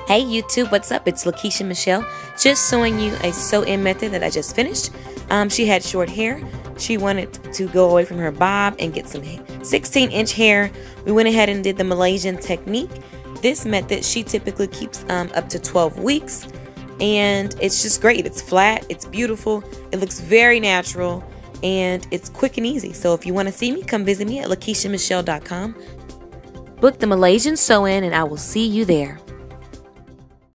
Hey YouTube, what's up? It's LaKeisha Michelle, just showing you a sew-in method that I just finished. She had short hair. She wanted to go away from her bob and get some 16-inch hair. We went ahead and did the Malaysian technique. This method, she typically keeps up to 12 weeks. And it's just great. It's flat, it's beautiful, it looks very natural, and it's quick and easy. So if you want to see me, come visit me at LaKeishaMichelle.com. Book the Malaysian sew-in and I will see you there.